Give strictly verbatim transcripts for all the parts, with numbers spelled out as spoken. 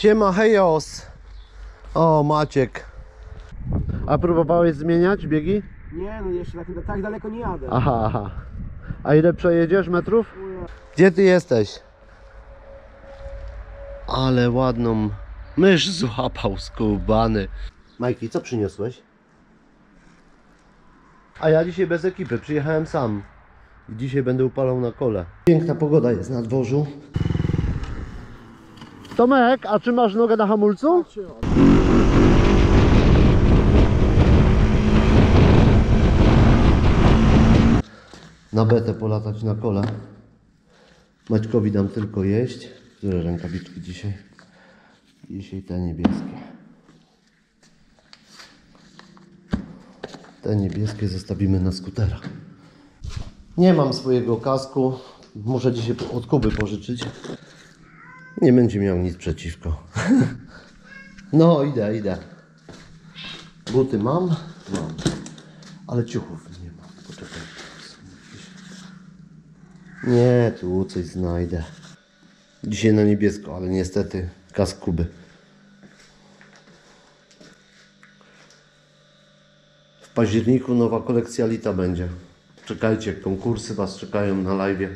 Siema, hejos. O, Maciek. A próbowałeś zmieniać biegi? Nie, no jeszcze tak, tak daleko nie jadę. Aha, aha. A ile przejedziesz metrów? Gdzie ty jesteś? Ale ładną mysz złapał skubany. Majki, co przyniosłeś? A ja dzisiaj bez ekipy, przyjechałem sam. I dzisiaj będę upalał na kole. Piękna pogoda jest na dworzu. Tomek, a czy masz nogę na hamulcu? Na betę polatać na kole. Maćkowi dam tylko jeść. Które rękawiczki dzisiaj? Dzisiaj te niebieskie. Te niebieskie zostawimy na skutera. Nie mam swojego kasku. Muszę dzisiaj od Kuby pożyczyć. Nie będzie miał nic przeciwko. No, idę, idę. Buty mam? Mam. Ale ciuchów nie mam. Poczekaj. Nie, tu coś znajdę. Dzisiaj na niebiesko, ale niestety kask Kuby. W październiku nowa kolekcja Lita będzie. Czekajcie, konkursy was czekają na live'ie.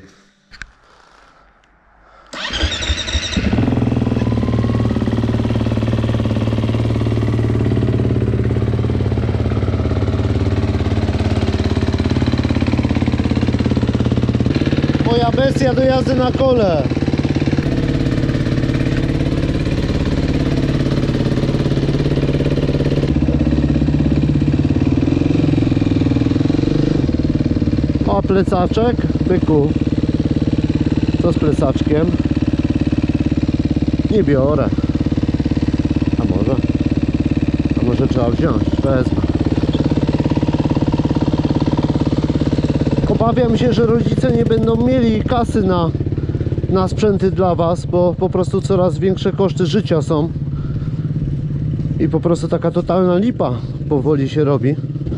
Moja bestia do jazdy na kole. A plecaczek? Pyku. Co z plecaczkiem? Nie biorę. A może? A może trzeba wziąć? Wezmę. Obawiam się, że rodzice nie będą mieli kasy na, na sprzęty dla was, bo po prostu coraz większe koszty życia są. I po prostu taka totalna lipa powoli się robi.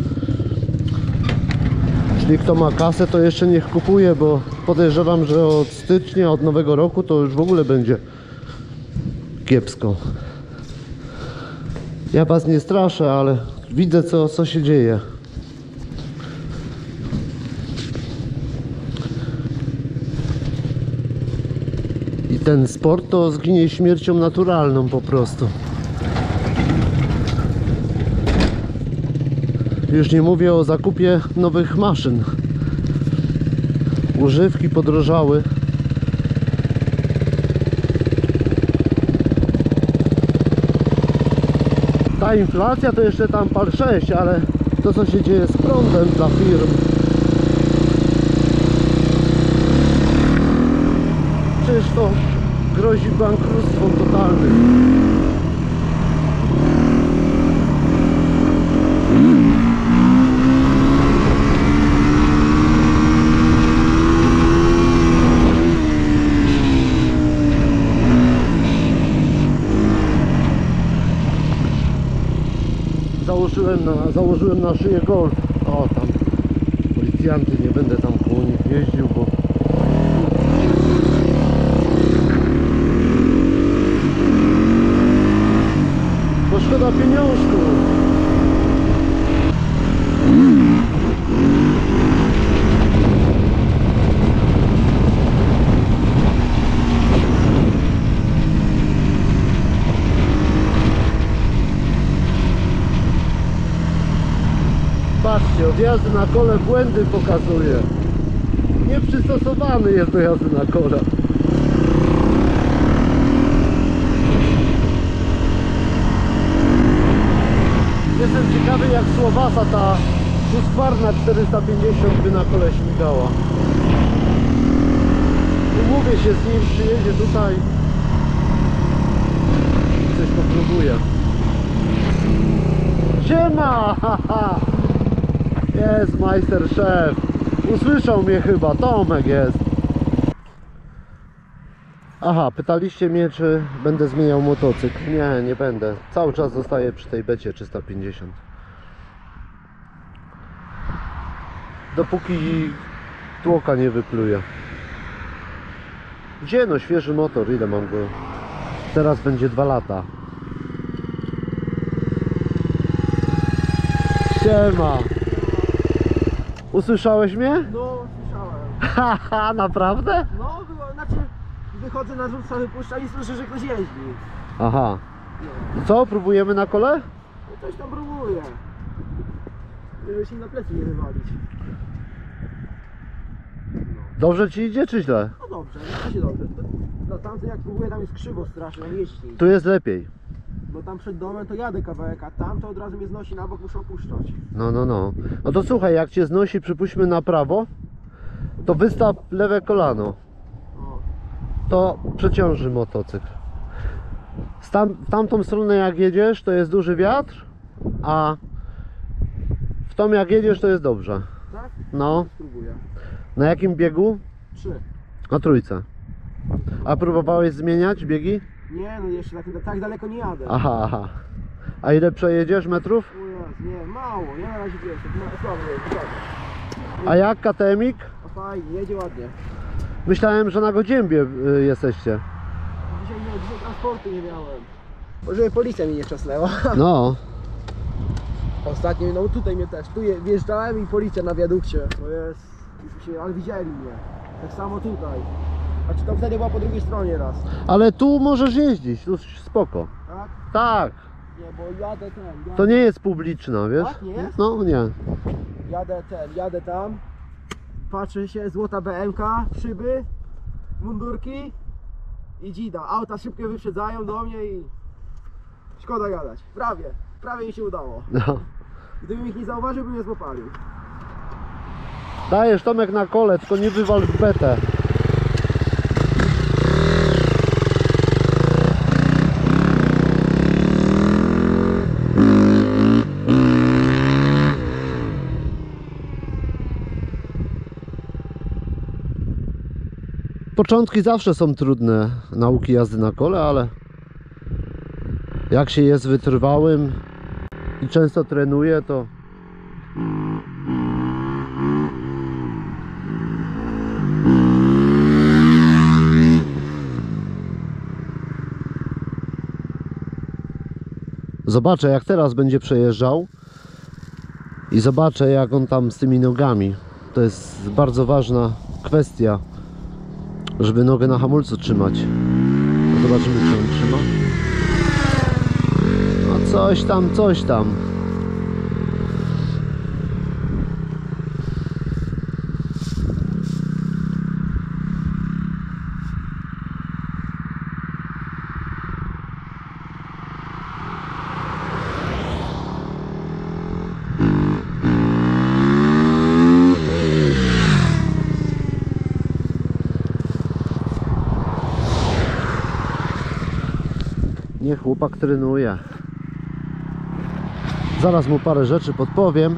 Jeśli kto ma kasę, to jeszcze niech kupuje, bo podejrzewam, że od stycznia, od nowego roku to już w ogóle będzie kiepsko. Ja was nie straszę, ale widzę co, co się dzieje. I ten sport to zginie śmiercią naturalną po prostu. Już nie mówię o zakupie nowych maszyn. Używki podrożały. Ta inflacja to jeszcze tam par sześć, ale to co się dzieje z prądem dla firm. Przecież to grozi bankructwem totalnym. Założyłem na, założyłem na szyję Golf. O, tam policjanty, nie będę tam koło nich jeździł, bo bo szkoda pieniążków. Patrzcie, od jazdy na kole błędy pokazuje. Nieprzystosowany jest do jazdy na kole. Jestem ciekawy, jak Słowasa ta Husqvarna czterysta pięćdziesiąt by na kole śmigała. Umówię się z nim, przyjedzie tutaj i coś popróbuję. Siema! Jest majster szef. Usłyszał mnie chyba, Tomek jest. Aha, pytaliście mnie, czy będę zmieniał motocykl. Nie, nie będę. Cały czas zostaję przy tej becie trzysta pięćdziesiąt. Dopóki tłoka nie wypluje. Gdzie no, świeży motor, ile mam go? Teraz będzie dwa lata. Siema. Usłyszałeś mnie? No, słyszałem. Haha, naprawdę? No, było, znaczy wychodzę na dwór, sobie puszcza i słyszę, że ktoś jeździ. Aha. No, Co, próbujemy na kole? no ktoś tam próbuje. Żeby się na plecy nie wywalić. Dobrze ci idzie czy źle? No dobrze, no się dobrze. No tamten jak próbuję, tam jest krzywo strasznie, tam jeździ. Tu jest lepiej. No tam przed domem to jadę kawałek, a tam to od razu mnie znosi na bok, muszę opuszczać. No, no, no. No to słuchaj, jak cię znosi, przypuśćmy na prawo, to wystaw lewe kolano. O, To przeciąży motocykl. Z tam, w tamtą stronę jak jedziesz, to jest duży wiatr, a w tą jak jedziesz, to jest dobrze. tak? No. Spróbuję. Na jakim biegu? Trzy. Na trójce. A próbowałeś zmieniać biegi? Nie, no jeszcze tak, tak daleko nie jadę. Aha, aha. A ile przejedziesz metrów? O Jezu, nie, mało, ja na razie wiesz, tak ma- słabo jest, słabo. A jak K T M ik? A fajnie, jedzie ładnie. Myślałem, że na Godziębie y, jesteście. Dzisiaj nie, dzisiaj transportu nie miałem. Bo żeby policja mnie nie wczasnęła. No. Ostatnio, no tutaj mnie też, tu je, wjeżdżałem i policja na wiadukcie. To jest, już się, ale widzieli mnie. Tak samo tutaj. A czy to wtedy była po drugiej stronie raz, Ale tu możesz jeździć, tu spoko. tak? Tak. Nie, bo jadę ten, jadę, To nie jest publiczna, wiesz? Tak, nie jest? No nie. jadę ten, jadę tam. Patrzę się, złota B M K, szyby, mundurki i dzida. Auta szybko wyprzedzają do mnie i szkoda gadać. Prawie, prawie mi się udało. No. Gdybym ich nie zauważył, bym je złapalił. Dajesz Tomek na kole, tylko nie wywal w betę. Początki zawsze są trudne nauki jazdy na kole, ale jak się jest wytrwałym i często trenuje, to zobaczę, jak teraz będzie przejeżdżał i zobaczę, jak on tam z tymi nogami. To jest bardzo ważna kwestia, żeby nogę na hamulcu trzymać. Zobaczymy, czy on trzyma. No coś tam, coś tam. Niech chłopak trenuje. Zaraz mu parę rzeczy podpowiem.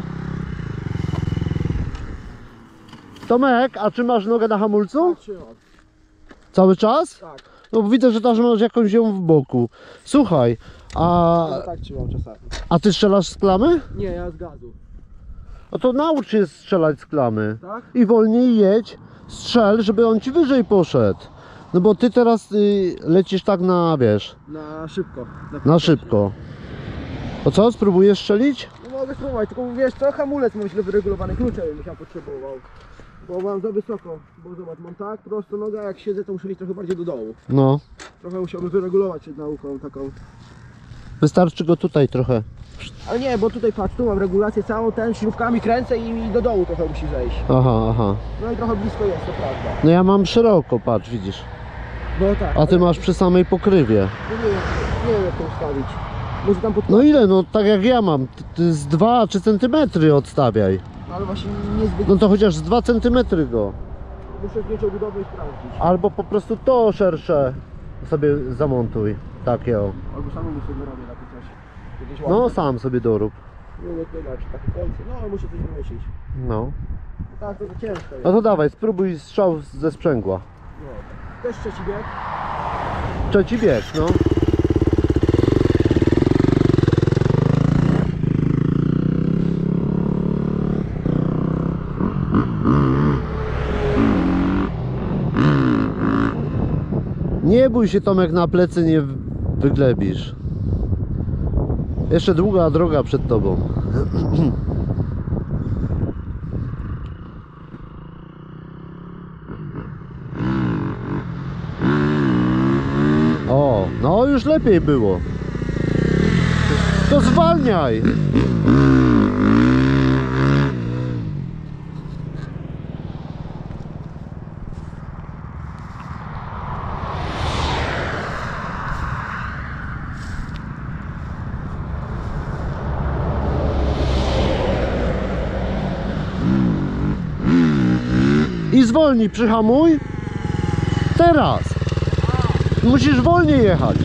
Tomek, a czy masz nogę na hamulcu? Tak, trzymam. Cały czas? Tak, No bo widzę, że tam masz jakąś ją w boku. Słuchaj, a, no tak trzymam czasami. a ty strzelasz z klamy? Nie, ja z gazu. No to naucz się strzelać z klamy. Tak? I wolniej jedź, strzel, żeby on ci wyżej poszedł. No bo ty teraz y, lecisz tak na, wiesz, Na szybko. na szybko. To co, spróbujesz strzelić? No mogę spróbować, tylko wiesz co, hamulec mam źle wyregulowany, klucze bym musiał potrzebował. Bo mam za wysoko, bo zobacz, mam tak prosto nogę, a jak siedzę to muszę mieć trochę bardziej do dołu. No, Trochę musiałbym wyregulować przed nauką taką. wystarczy go tutaj trochę. Ale nie, bo tutaj patrz, tu mam regulację całą, ten śrubkami kręcę i mi do dołu trochę musi zejść. Aha, aha. No i trochę blisko jest, to prawda. No ja mam szeroko, patrz, widzisz. No tak. A ty ale masz przy samej pokrywie. nie wiem, nie wiem jak to ustawić. Może tam pod... No ile? No tak jak ja mam. Ty- Ty z dwa trzy centymetry odstawiaj. Ale właśnie niezbyt... No to chociaż z dwa centymetry go. Muszę zdjąć obudowę i sprawdzić. Albo po prostu to szersze sobie zamontuj. Takie o. Albo samemu sobie robię takie coś. Jakieś No ładne. sam sobie dorób. Nie wiem jak to inaczej, takie kolce. No muszę coś wymyślić. No. Tak, to, to ciężko jest. No to dawaj, spróbuj strzał ze sprzęgła. No. Też trzeci bieg. Trzeci bieg, no. Nie bój się, Tomek, na plecy nie wyglebisz. Jeszcze długa droga przed tobą. O, no już lepiej było. To zwalniaj. I zwolnij, przyhamuj. Teraz. Musisz wolniej jechać.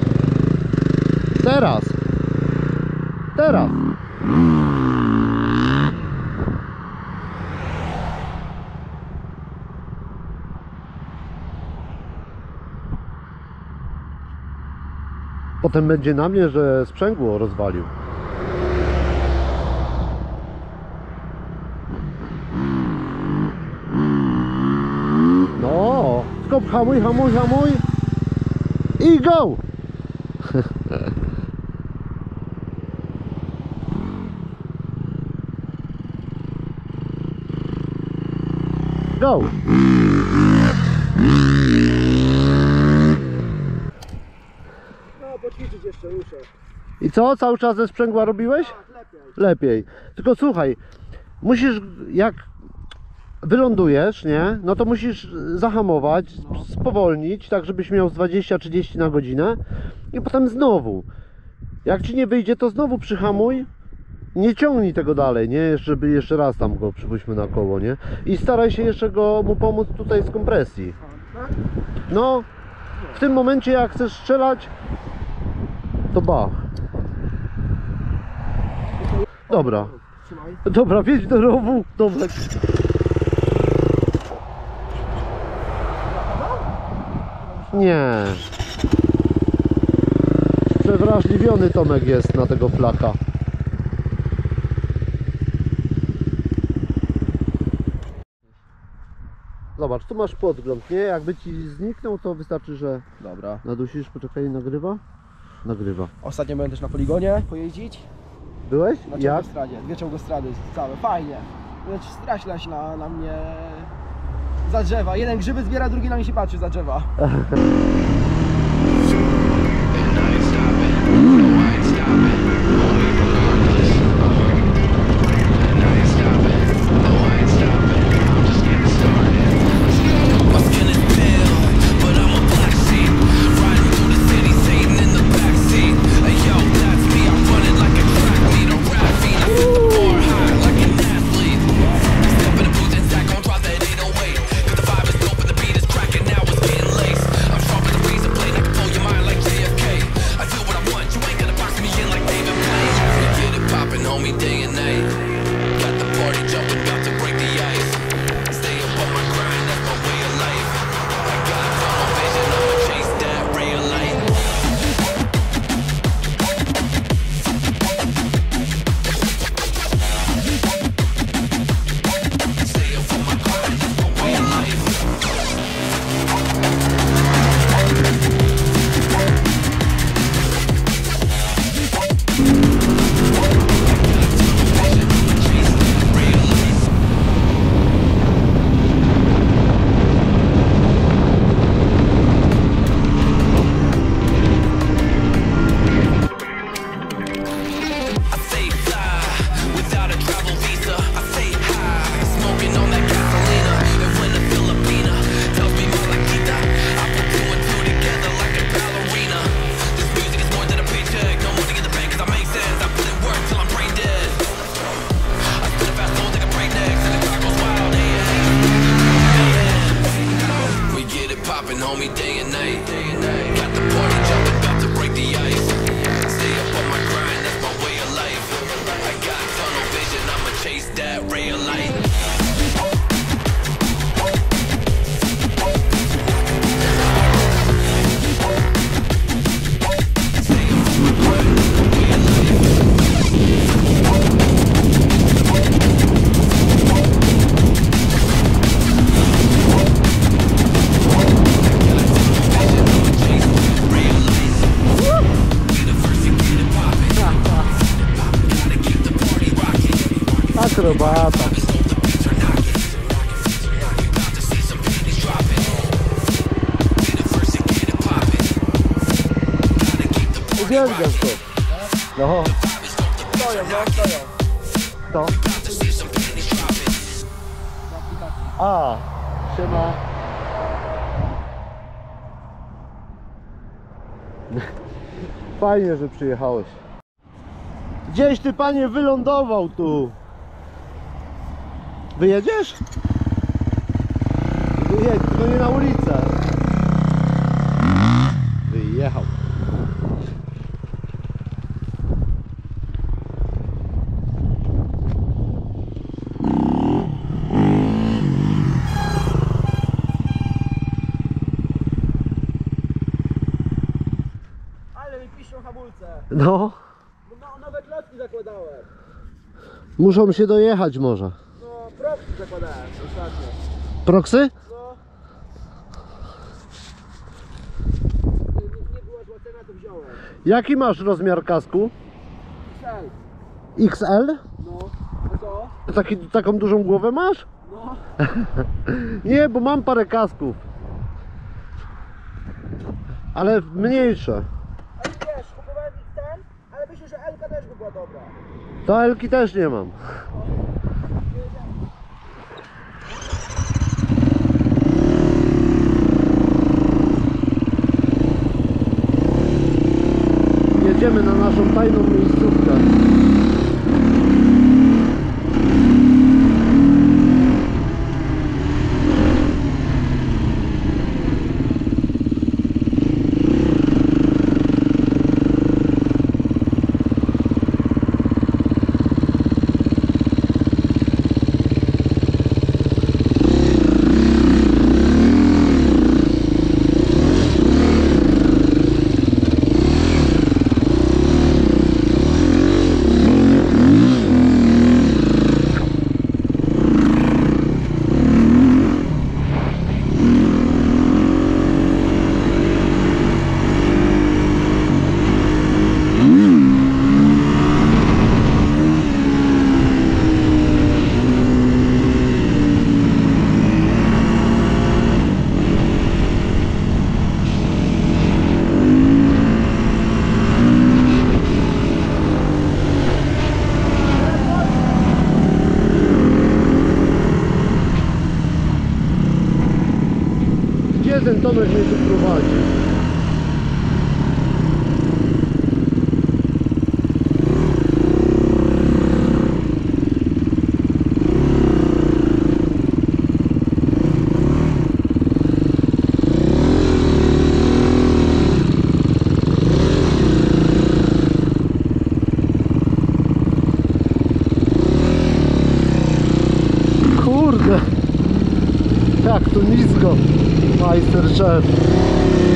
Teraz. Teraz. Potem będzie na mnie, że sprzęgło rozwalił. No, skop, hamuj, hamuj, hamuj i go! Go! No, poćwiczyć jeszcze muszę. I co? Cały czas ze sprzęgła robiłeś? Tak, lepiej. Lepiej. Tylko słuchaj, musisz, jak wylądujesz, nie? No to musisz zahamować, spowolnić, tak żebyś miał z dwadzieścia trzydzieści na godzinę i potem znowu. Jak ci nie wyjdzie, to znowu przyhamuj. Nie ciągnij tego dalej, nie? Żeby jeszcze raz tam go przypuśćmy na koło, nie? I staraj się jeszcze go mu pomóc tutaj z kompresji. Tak? No, w tym momencie jak chcesz strzelać, to bach. Dobra. Trzymaj. Dobra, wjedź do rowu. Dobra. Nie. Przewrażliwiony Tomek jest na tego flaka. Zobacz, tu masz podgląd, nie? Jakby ci zniknął, to wystarczy, że Dobra. nadusisz. Poczekaj, nagrywa? Nagrywa. Ostatnio byłem też na poligonie pojeździć. Byłeś? Na Jak? czołgostradzie. Dwie czołgostrady całe. Fajnie. Lecz straślaś na, na mnie za drzewa. Jeden grzyby zbiera, drugi na mnie się patrzy za drzewa. Drop the beat is cracking, now it's getting laced. I'm sharp as a razor Akrobata. Uwielbiam to. No. Stoją, no, stoją. To. A, siema. Fajnie, że przyjechałeś. Gdzieś ty, panie, wylądował tu. Wyjedziesz? Wyjedź, tylko nie na ulicę. Wyjechał. Ale mi piszą hamulce. No, No, nowe klocki zakładałem. muszą się dojechać może. No, proxy zakładałem ostatnio. Proxy? No. Nie, nie, nie była zła cena, to wziąłem. Jaki masz rozmiar kasku? Cel. X L? No. A co? Taki, taką dużą głowę masz? No. Nie, bo mam parę kasków. Ale mniejsze. Ale wiesz, kupowałem X L, ale myślę, że L-ka też by była dobra. To Elki też nie mam. Jedziemy na naszą tajną miejscówkę. Gdzie ten Tomek mnie tu prowadzi? Kurde, jak tu nisko, majster szef.